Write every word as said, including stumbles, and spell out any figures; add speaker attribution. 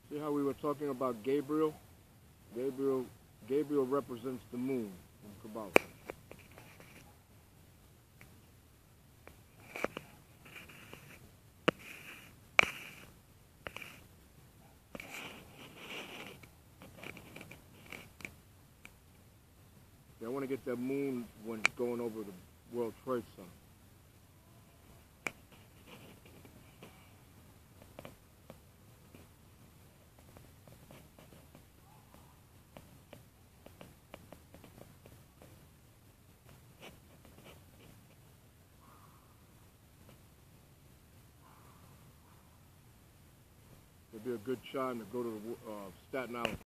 Speaker 1: See how we were talking about Gabriel? Gabriel, Gabriel represents the moon in Kabbalah. Yeah, I want to get that moon when it's going over the World Trade Center. It'd be a good time to go to the uh, Staten Island.